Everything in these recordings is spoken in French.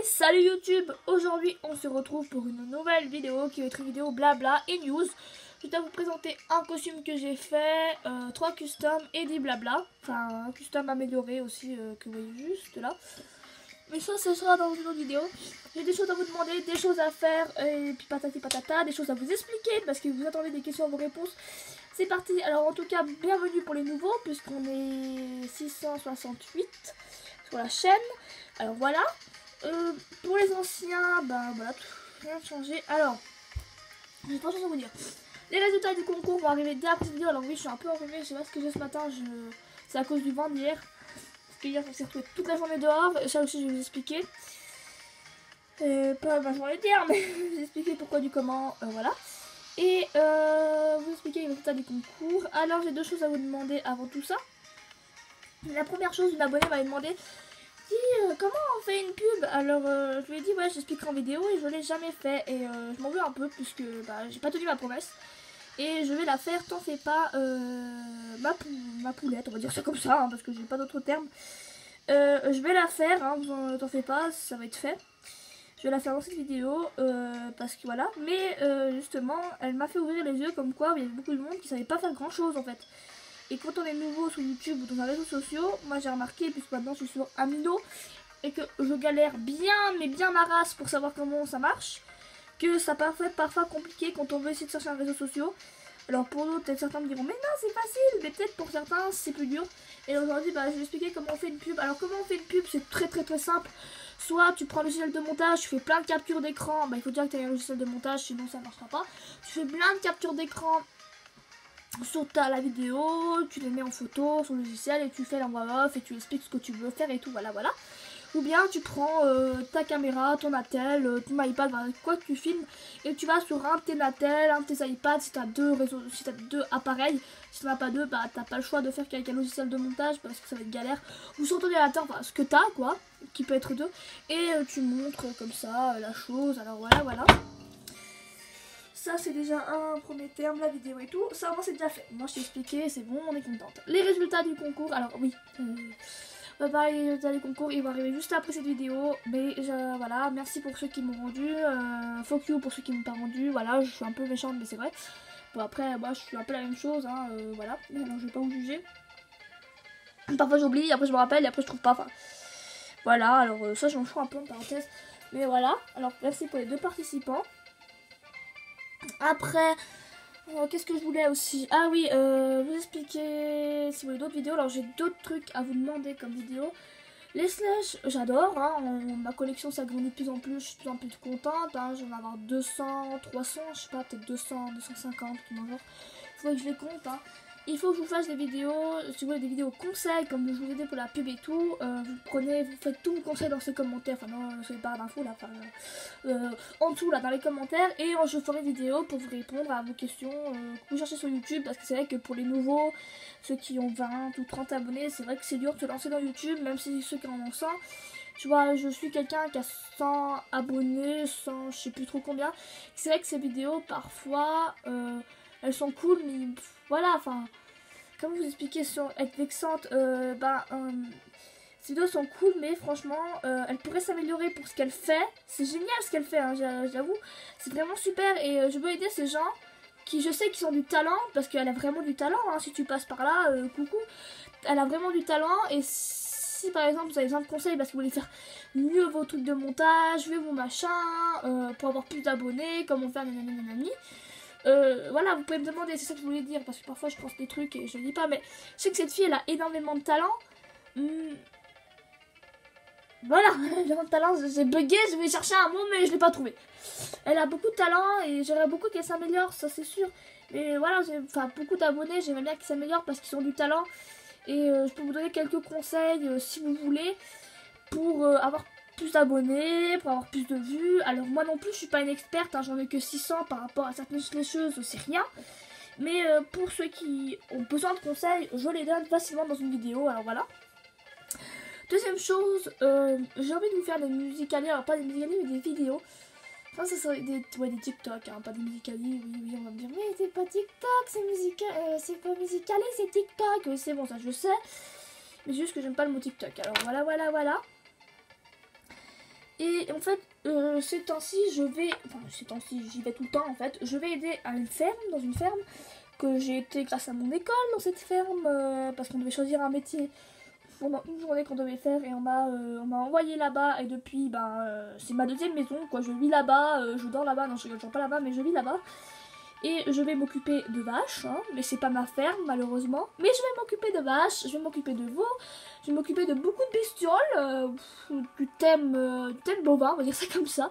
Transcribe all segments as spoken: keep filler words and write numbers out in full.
Salut YouTube. Aujourd'hui on se retrouve pour une nouvelle vidéo qui va être une vidéo blabla et news. Je vais vous présenter un costume que j'ai fait, euh, trois customs et des blabla. Enfin un custom amélioré aussi euh, que vous voyez juste là. Mais ça ce sera dans une autre vidéo. J'ai des choses à vous demander, des choses à faire et puis patati patata, des choses à vous expliquer parce que vous attendez des questions à vos réponses. C'est parti. Alors en tout cas bienvenue pour les nouveaux puisqu'on est six cent soixante-huit sur la chaîne. Alors voilà. Euh, pour les anciens, ben voilà, rien changé. Alors, j'ai trois choses à vous dire. Les résultats du concours vont arriver dès après cette vidéo. Alors oui, je suis un peu enrhumée, je sais pas ce que j'ai ce matin, je... c'est à cause du vent d'hier. Parce qu'hier, on s'est retrouvé toute la journée dehors, ça aussi je vais vous expliquer. Euh, pas ma journée d'hier, mais je vais vous expliquer pourquoi du comment, euh, voilà. Et euh, vous expliquer les résultats du concours. Alors j'ai deux choses à vous demander avant tout ça. La première chose, une abonnée m'avait demandé Euh, comment on fait une pub. Alors euh, je lui ai dit ouais, j'expliquerai en vidéo et je l'ai jamais fait et euh, je m'en veux un peu puisque bah, j'ai pas tenu ma promesse et je vais la faire, t'en fais pas, euh, ma, pou ma poulette, on va dire ça comme ça hein, parce que j'ai pas d'autres termes. Euh, je vais la faire, hein, t'en fais pas, ça va être fait. Je vais la faire dans cette vidéo euh, parce que voilà, mais euh, justement elle m'a fait ouvrir les yeux comme quoi il y avait beaucoup de monde qui savait pas faire grand chose en fait. Et quand on est nouveau sur YouTube ou dans les réseaux sociaux, moi j'ai remarqué, puisque maintenant je suis sur Amino, et que je galère bien, mais bien ma race pour savoir comment ça marche, que ça peut être parfois compliqué quand on veut essayer de chercher un réseau social. Alors pour d'autres, peut-être certains me diront, mais non c'est facile, mais peut-être pour certains c'est plus dur. Et aujourd'hui, bah, je vais expliquer comment on fait une pub. Alors comment on fait une pub, c'est très très très simple. Soit tu prends le logiciel de montage, tu fais plein de captures d'écran, bah, il faut dire que tu as un logiciel de montage, sinon ça ne marchera pas. Tu fais plein de captures d'écran sur ta la vidéo, tu les mets en photo sur le logiciel et tu fais l'envoi off et tu expliques ce que tu veux faire et tout, voilà voilà. Ou bien tu prends euh, ta caméra, ton attel, euh, ton iPad, voilà, quoi que tu filmes et tu vas sur un de tes attels, un de tes iPads si tu as deux réseaux, si tu as deux appareils. Si tu n'en as pas deux, bah t'as pas le choix de faire qu'avec un logiciel de montage parce que ça va être galère. Ou sur ton ordinateur, enfin ce que tu as quoi, qui peut être deux, et euh, tu montres comme ça euh, la chose, alors voilà voilà. Ça c'est déjà un premier terme, la vidéo et tout, ça moi c'est déjà fait. Moi je t'ai expliqué, c'est bon, on est contente. Les résultats du concours, alors oui, euh, on va parler des résultats du concours, ils vont arriver juste après cette vidéo. Mais je, voilà, merci pour ceux qui m'ont rendu, euh, fuck you pour ceux qui m'ont pas rendu, voilà, je suis un peu méchante mais c'est vrai. Bon après, moi je suis un peu la même chose, hein, euh, voilà, alors je vais pas vous juger. Parfois j'oublie, après je me rappelle et après je trouve pas, enfin, voilà, alors euh, ça j'en fous un peu en parenthèse. Mais voilà, alors merci pour les deux participants. Après, euh, qu'est-ce que je voulais aussi? Ah oui, euh, vous expliquer si vous voulez d'autres vidéos. Alors j'ai d'autres trucs à vous demander comme vidéo. Les slash, j'adore, hein, ma collection s'agrandit de plus en plus, je suis de plus en plus contente, hein, je vais en avoir deux cents, trois cents, je sais pas, peut-être deux cents, deux cent cinquante, tout dans genre. Il faudrait que je les compte, hein. Il faut que je vous fasse des vidéos, si vous voulez des vidéos conseils, comme je vous ai dit pour la pub et tout, euh, vous prenez, vous faites tout vos conseils dans ces commentaires, enfin non, c'est pas d'infos là, enfin, euh, en dessous là, dans les commentaires, et euh, je ferai une vidéo pour vous répondre à vos questions euh, que vous cherchez sur YouTube, parce que c'est vrai que pour les nouveaux, ceux qui ont vingt ou trente abonnés, c'est vrai que c'est dur de se lancer dans YouTube, même si ceux qui en ont cent, tu vois, je suis quelqu'un qui a cent abonnés, cent, je sais plus trop combien, c'est vrai que ces vidéos, parfois, euh, elles sont cool, mais voilà, enfin, comment vous expliquer sans être vexante, euh, bah, euh, ces vidéos sont cool, mais franchement, euh, elle pourrait s'améliorer pour ce qu'elle fait. C'est génial ce qu'elle fait, hein, j'avoue, c'est vraiment super, et euh, je veux aider ces gens qui, je sais, qui ont du talent, parce qu'elle a vraiment du talent, hein, si tu passes par là, euh, coucou, elle a vraiment du talent, et si par exemple vous avez besoin de conseils parce que vous voulez faire mieux vos trucs de montage, mieux vos machins, euh, pour avoir plus d'abonnés, comment faire, nanani nanani. Euh, voilà, vous pouvez me demander, c'est ça que je voulais dire, parce que parfois je pense des trucs et je le dis pas, mais je sais que cette fille, elle a énormément de talent. Hum, voilà, énormément de talent, j'ai bugué, je vais chercher un mot, mais je l'ai pas trouvé. Elle a beaucoup de talent et j'aimerais beaucoup qu'elle s'améliore, ça c'est sûr. Mais voilà, j'ai enfin, beaucoup d'abonnés, j'aimerais bien qu'ils s'améliorent parce qu'ils ont du talent. Et euh, je peux vous donner quelques conseils euh, si vous voulez pour euh, avoir plus d'abonnés, pour avoir plus de vues. Alors moi non plus je suis pas une experte, hein, j'en ai que six cents par rapport à certaines choses, c'est rien. Mais euh, pour ceux qui ont besoin de conseils, je les donne facilement dans une vidéo, alors voilà. Deuxième chose, euh, j'ai envie de vous faire des musicaliers, alors pas des musicaliers mais des vidéos. Enfin ça serait des, ouais, des TikTok, hein, pas des musicaliers, oui oui on va me dire mais c'est pas TikTok, c'est musical, euh, c'est pas musicalier, c'est TikTok, oui c'est bon ça je sais. Mais juste que j'aime pas le mot TikTok, alors voilà voilà voilà. Et en fait, euh, ces temps-ci, je vais, enfin ces temps-ci, j'y vais tout le temps en fait, je vais aider à une ferme, dans une ferme, que j'ai été grâce à mon école dans cette ferme, euh, parce qu'on devait choisir un métier pendant une journée qu'on devait faire, et on m'a euh, on m'a envoyé là-bas, et depuis, ben, euh, c'est ma deuxième maison, quoi, je vis là-bas, euh, je dors là-bas, non je ne dors pas là-bas, mais je vis là-bas. Et je vais m'occuper de vaches, hein, mais c'est pas ma ferme malheureusement. Mais je vais m'occuper de vaches, je vais m'occuper de veaux, je vais m'occuper de beaucoup de bestioles, euh, du thème, euh, du thème bovin, on va dire ça comme ça.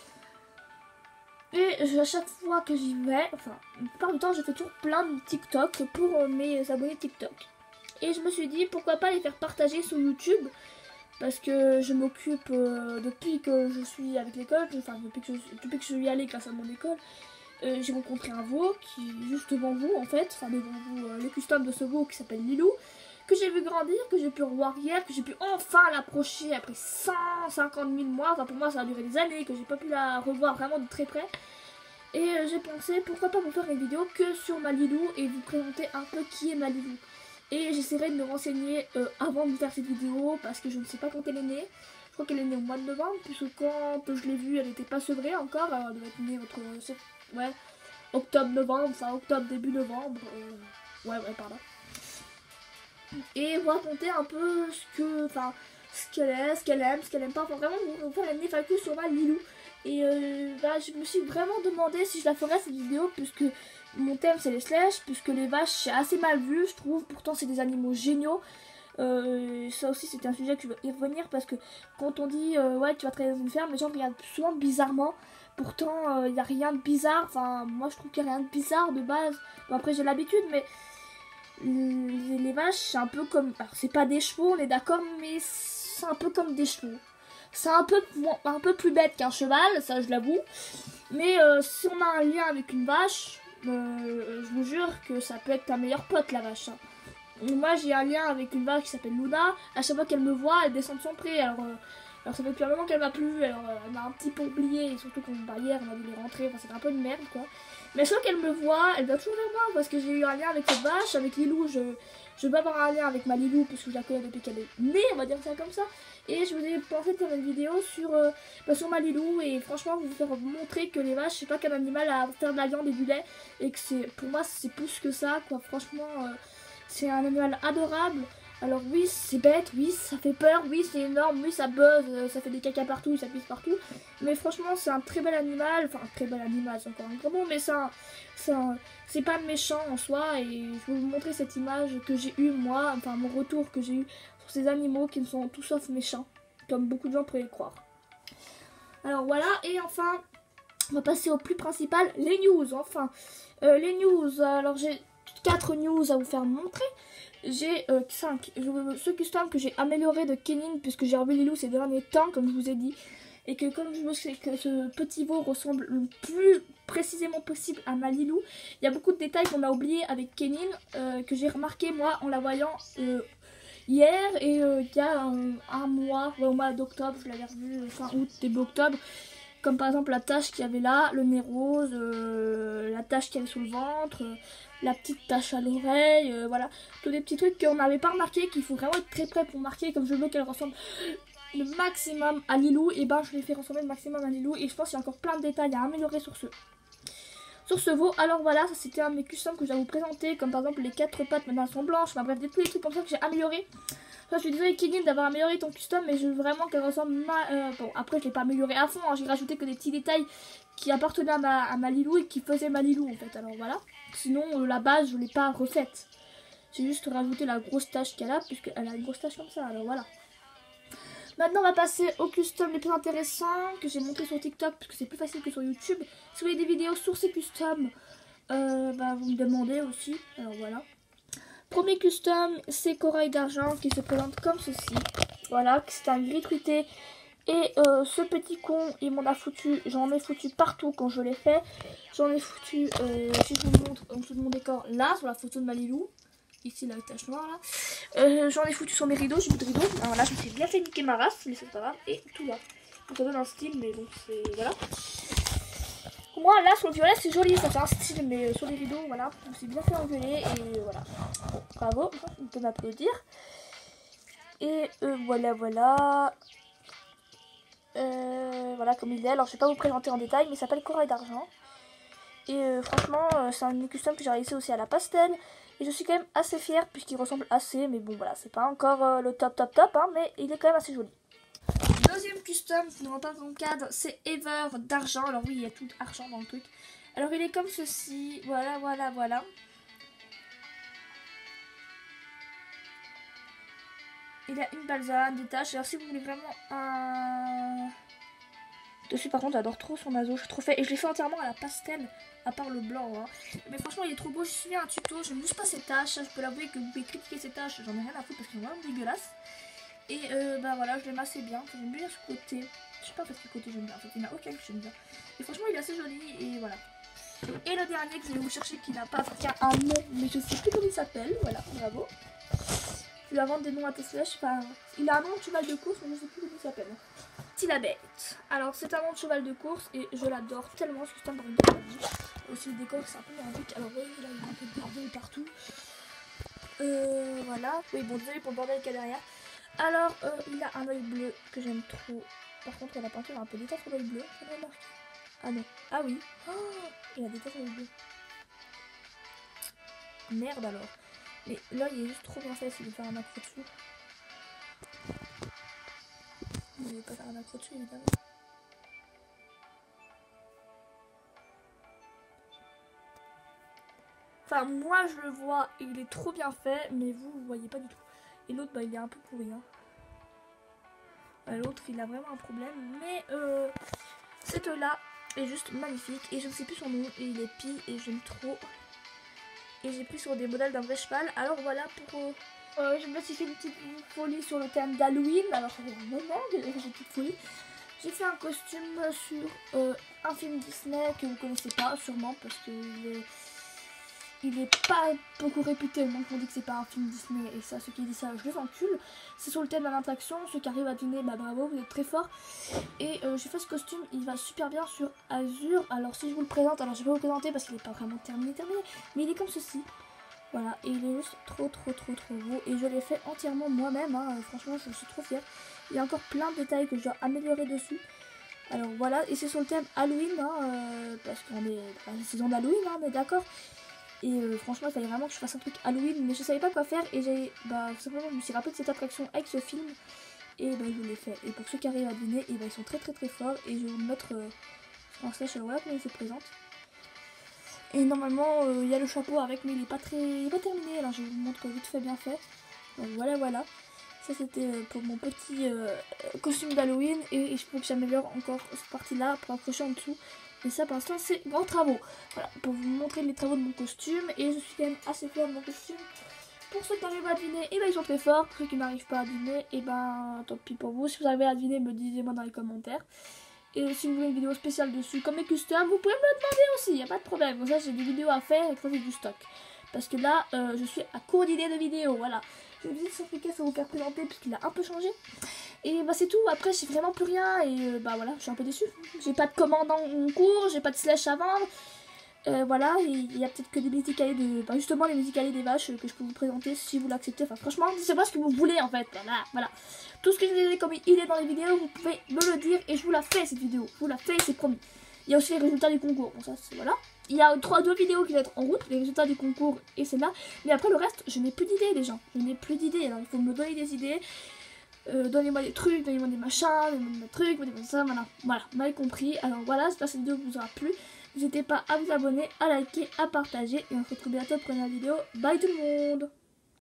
Et à chaque fois que j'y vais, enfin, la plupart du temps, je fais toujours plein de TikTok pour euh, mes abonnés TikTok. Et je me suis dit, pourquoi pas les faire partager sur YouTube, parce que je m'occupe euh, depuis que je suis avec l'école, enfin depuis que, je, depuis que je suis allée grâce à mon école. Euh, j'ai rencontré un veau qui est juste devant vous en fait, enfin devant vous, euh, le custom de ce veau qui s'appelle Lilou, que j'ai vu grandir, que j'ai pu revoir hier, que j'ai pu enfin l'approcher après cent cinquante mille mois, enfin pour moi ça a duré des années, que j'ai pas pu la revoir vraiment de très près. Et euh, j'ai pensé pourquoi pas vous faire une vidéo que sur ma Lilou et vous présenter un peu qui est ma Lilou. Et j'essaierai de me renseigner euh, avant de faire cette vidéo parce que je ne sais pas quand elle est née. Je crois qu'elle est née au mois de novembre, puisque quand je l'ai vue elle n'était pas sevrée encore, alors elle doit être née entre ouais, octobre, novembre, enfin octobre, début novembre, euh, ouais, ouais, pardon. Et vous raconter un peu ce que, enfin, ce qu'elle est, ce qu'elle aime, ce qu'elle aime pas, enfin vraiment vous faire une F A Q sur ma Lilou. Et euh, bah, je me suis vraiment demandé si je la ferais cette vidéo, puisque mon thème c'est les slashes, puisque les vaches c'est assez mal vu, je trouve, pourtant c'est des animaux géniaux. Euh, ça aussi c'était un sujet que je veux y revenir, parce que quand on dit euh, ouais tu vas travailler dans une ferme, les gens regardent souvent bizarrement. Pourtant, il euh, n'y a rien de bizarre. Enfin, moi, je trouve qu'il n'y a rien de bizarre de base. Bon, après, j'ai l'habitude, mais les, les vaches, c'est un peu comme... Alors, c'est pas des chevaux, on est d'accord, mais c'est un peu comme des chevaux. C'est un peu, un peu plus bête qu'un cheval, ça, je l'avoue. Mais euh, si on a un lien avec une vache, euh, je vous jure que ça peut être ta meilleure pote, la vache. Hein. Moi, j'ai un lien avec une vache qui s'appelle Luna. À chaque fois qu'elle me voit, elle descend de son pré. Alors... Euh, Alors ça fait depuis un moment qu'elle m'a plu, alors euh, elle m'a un petit peu oublié, et surtout quand hier on a dû les rentrer, enfin c'était un peu une merde quoi. Mais chaque fois qu'elle me voit, elle va toujours vers moi, parce que j'ai eu un lien avec cette vache, avec Lilou, je, je veux avoir un lien avec ma Lilou, puisque je la connais depuis qu'elle est née, on va dire ça comme ça. Et je vous ai pensé de faire une vidéo sur, euh, bah, sur ma Lilou, et franchement vous faire montrer que les vaches, c'est pas qu'un animal à faire de la viande et du lait, et que c'est, pour moi c'est plus que ça quoi, franchement euh, c'est un animal adorable. Alors oui, c'est bête, oui, ça fait peur, oui, c'est énorme, oui, ça buzz, euh, ça fait des caca partout, ça pisse partout. Mais franchement, c'est un très bel animal, enfin, un très bel animal, c'est encore un gros mot, mais c'est pas méchant en soi. Et je vais vous montrer cette image que j'ai eue, moi, enfin, mon retour que j'ai eu sur ces animaux qui ne sont tout sauf méchants, comme beaucoup de gens pourraient le croire. Alors voilà, et enfin, on va passer au plus principal, les news, enfin. Euh, les news, alors j'ai quatre news à vous faire montrer. J'ai euh, cinq. Ce custom que j'ai amélioré de Kenin, puisque j'ai revu Lilou ces derniers temps, comme je vous ai dit. Et que comme je sais que ce petit veau ressemble le plus précisément possible à ma Lilou, il y a beaucoup de détails qu'on a oubliés avec Kenin, euh, que j'ai remarqué moi en la voyant euh, hier. Et euh, il y a un, un mois, ouais, au mois d'octobre, je l'avais revu fin août, début octobre. Comme par exemple la tache qu'il y avait là, le nez rose, euh, la tache qu'il y avait sous le ventre, euh, la petite tache à l'oreille, euh, voilà. Tous des petits trucs qu'on n'avait pas remarqué, qu'il faut vraiment être très près pour marquer. Comme je veux qu'elle ressemble le maximum à Lilou, et ben je l'ai fait ressembler le maximum à Lilou. Et je pense qu'il y a encore plein de détails à améliorer sur ce, sur ce veau. Alors voilà, ça c'était un de mes customs que je vais vous présenter. Comme par exemple les quatre pattes maintenant elles sont blanches. Enfin bref, des tous les trucs comme ça que j'ai amélioré. Ça, je suis désolée Kenin d'avoir amélioré ton custom, mais je veux vraiment qu'elle ressemble ma... Euh, bon, après je l'ai pas amélioré à fond, hein. J'ai rajouté que des petits détails qui appartenaient à ma, à ma Lilou et qui faisaient ma Lilou en fait. Alors voilà, sinon euh, la base je l'ai pas refaite. J'ai juste rajouté la grosse tache qu'elle a, puisqu'elle a une grosse tache comme ça, alors voilà. Maintenant on va passer aux customs les plus intéressants que j'ai montré sur TikTok, puisque c'est plus facile que sur YouTube. Si vous voulez des vidéos sur ces customs, euh, bah, vous me demandez aussi, alors voilà. Premier custom, c'est Corail d'argent qui se présente comme ceci. Voilà, c'est un gris truité. Et euh, ce petit con, il m'en a foutu, j'en ai foutu partout quand je l'ai fait. J'en ai foutu, euh, si je vous montre en dessous de mon décor, là, sur la photo de ma Lilou. Ici, la tache noire, là. Euh, j'en ai foutu sur mes rideaux, j'ai plus de rideaux. Alors là, je me suis bien fait niquer ma race, mais c'est pas grave. Et tout là. Ça donne un style, mais bon, c'est... voilà. Moi là sur le violet c'est joli, ça fait un style, mais sur les rideaux voilà, je me suis bien fait engueuler et voilà. Bon, bravo, on peut m'applaudir. Et euh, voilà voilà. Euh, voilà comme il est. Alors je vais pas vous présenter en détail, mais il s'appelle Corail d'Argent. Et euh, franchement, euh, c'est un custom que j'ai réalisé aussi à la pastel. Et je suis quand même assez fière puisqu'il ressemble assez. Mais bon voilà, c'est pas encore euh, le top top top, hein, mais il est quand même assez joli. Deuxième custom qui ne rentre pas dans le cadre, c'est Ever d'Argent. Alors oui, il y a tout argent dans le truc. Alors il est comme ceci, voilà, voilà, voilà. Il a une balsane, des taches. Alors si vous voulez vraiment un... Dessus par contre j'adore trop son naso, je suis trop fait. Et je l'ai fait entièrement à la pastel, à part le blanc. Hein. Mais franchement il est trop beau, j'ai suivi un tuto, je ne bouge pas ses taches. Je peux l'avouer que vous pouvez critiquer ses taches, j'en ai rien à foutre parce qu'elles sont vraiment dégueulasses. Et euh, bah voilà, je l'aime assez bien, j'aime bien ce côté. Je sais pas en fait quel côté j'aime bien, en fait il n'y en a aucun que j'aime bien. Et franchement il est assez joli et voilà. Et le dernier que je vais vous chercher qui n'a pas un nom, mais je sais plus comment il s'appelle, voilà, bravo. Je vais inventer des noms à tes flèches, enfin, il a un nom de cheval de course, mais je sais plus comment il s'appelle. Tilabette. Alors c'est un nom de cheval de course et je l'adore tellement, ce custom par une aussi le décor c'est un peu merdique. Alors oui, là il y a un peu de bordel partout. Euh, voilà. Oui bon désolé pour le bordel qu'il y a derrière. Alors euh, il a un œil bleu que j'aime trop. Par contre la peinture a un peu d'état sur l'œil bleu. Ah non. Ah oui. Oh, il a des taches sur l'œil bleu. Merde alors. Mais l'œil est juste trop bien fait s'il veut faire un accro dessus. Il ne veut pas faire un accro dessus évidemment. Enfin moi je le vois, il est trop bien fait, mais vous vous voyez pas du tout. Et l'autre bah il est un peu pourri. Hein. Euh, l'autre il a vraiment un problème, mais euh, cet œil là est juste magnifique. Et je ne sais plus son nom, et il est pis et j'aime trop. Et j'ai pris sur des modèles d'un vrai cheval. Alors voilà pour... Euh, euh, je me suis fait une petite folie sur le thème d'Halloween. Alors ça fait un moment que j'ai fait une petite folie. J'ai fait un costume sur euh, un film Disney que vous connaissez pas sûrement parce que il est, il est pas beaucoup réputé. Le monde qu'on dit que c'est pas un film Disney et ça, ceux qui disent ça, je les encule. C'est sur le thème de l'attraction. Ceux qui arrivent à deviner, bah bravo, vous êtes très forts. Et euh, j'ai fait ce costume, il va super bien sur Azur. Alors si je vous le présente, alors je vais pas vous présenter parce qu'il n'est pas vraiment terminé, terminé, mais il est comme ceci. Voilà, et il est juste trop trop trop trop beau et je l'ai fait entièrement moi-même, hein. Franchement je suis trop fière. Il y a encore plein de détails que je dois améliorer dessus. Alors voilà, et c'est sur le thème Halloween, hein, euh, parce qu'on est dans la saison d'Halloween, hein, on est d'accord. Et euh, franchement il fallait vraiment que je fasse un truc Halloween, mais je savais pas quoi faire et j'ai, bah simplement je me suis rappelé de cette attraction avec ce film. Et bah je l'ai fait, et pour ceux qui arrivent à deviner, et bah ils sont très très très forts. Et je vais vous le mettre euh, en slash, voilà comment il se présente. Et normalement, il euh, y a le chapeau avec, mais il n'est pas très il est pas terminé. Alors je vous montre vite fait, bien fait. Donc voilà, voilà. Ça c'était euh, pour mon petit euh, costume d'Halloween. Et il faut que j'améliore encore cette partie-là pour accrocher en dessous. Et ça, pour l'instant, c'est grands travaux. Voilà, pour vous montrer les travaux de mon costume. Et je suis quand même assez fière de mon costume. Pour ceux qui arrivent à deviner, et ben ils sont très forts. Pour ceux qui n'arrivent pas à deviner, et ben tant pis pour vous. Si vous arrivez à deviner, me dites-moi dans les commentaires. Et si vous voulez une vidéo spéciale dessus, comme mes customs, vous pouvez me le demander aussi, il n'y a pas de problème. Bon, ça, j'ai des vidéos à faire et quand j'ai du stock. Parce que là, euh, je suis à court d'idées de vidéos, voilà. Je vais vous expliquer, ça va vous faire présenter, puisqu'il a un peu changé. Et bah, c'est tout. Après, j'ai vraiment plus rien. Et euh, bah voilà, je suis un peu déçue. J'ai pas de commande en cours, j'ai pas de slash à vendre. Euh, voilà, il y a peut-être que des musicalés de... Bah, justement, les musicalés des vaches que je peux vous présenter si vous l'acceptez. Enfin, franchement, c'est pas ce que vous voulez en fait. Voilà, voilà. Tout ce que je vous ai dit comme il est dans les vidéos, vous pouvez me le dire et je vous la fais cette vidéo. Je vous la fais, c'est promis. Il y a aussi les résultats du concours. Bon, ça, c'est voilà. Il y a trois, deux vidéos qui vont être en route, les résultats du concours et celle-là. Mais après, le reste, je n'ai plus d'idées, les gens. Je n'ai plus d'idées. Alors, il faut me donner des idées. Euh, donnez-moi des trucs, donnez-moi des machins, donnez-moi des trucs, donnez-moi ça, voilà. Voilà, vous m'avez compris. Alors voilà, j'espère que cette vidéo vous aura plu. N'hésitez pas à vous abonner, à liker, à partager. Et on se retrouve bientôt pour une nouvelle vidéo. Bye tout le monde!